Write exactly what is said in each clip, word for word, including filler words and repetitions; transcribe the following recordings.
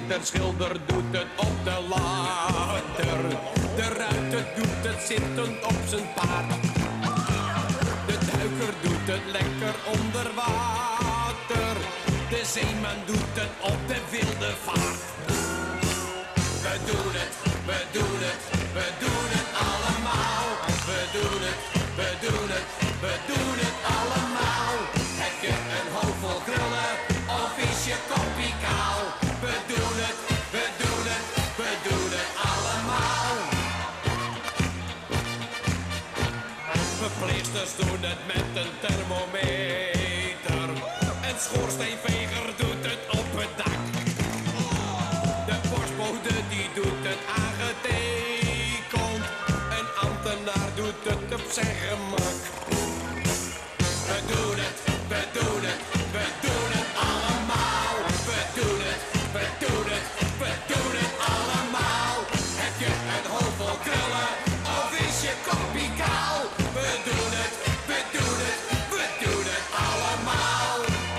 De schilder doet het op de ladder. De ruiter doet het zittend op zijn paard. De duiker doet het lekker onder water. De zeeman doet het op de wilde vaart. We doen het, we doen het, we doen het allemaal. We doen het, we doen het, we doen het allemaal. Heb je een hoofd vol krullen of is je koppie kaal? We doen het, we doen het, we doen het allemaal. Verpleegsters doen het met een thermometer. Een schoorsteenveger doet het op het dak. De postbode die doet het aangetekend. Een ambtenaar doet het op zijn gemak. We doen het, we doen het, we doen het allemaal. We doen het, we doen het, we doen het allemaal. Heb je een hoofd vol krullen of is je koppie kaal? We doen het, we doen het, we doen het allemaal.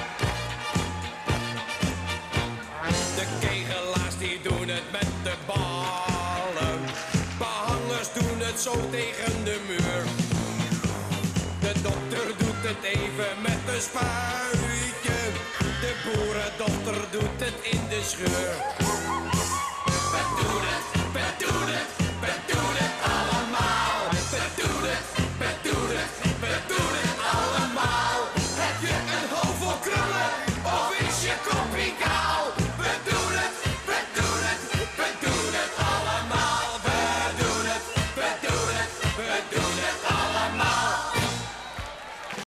De kegelaars die doen het met de ballen. Behangers doen het zo tegen de muur. De dokter doet het even met een spuitje. De boerendochter doet het in de scheur.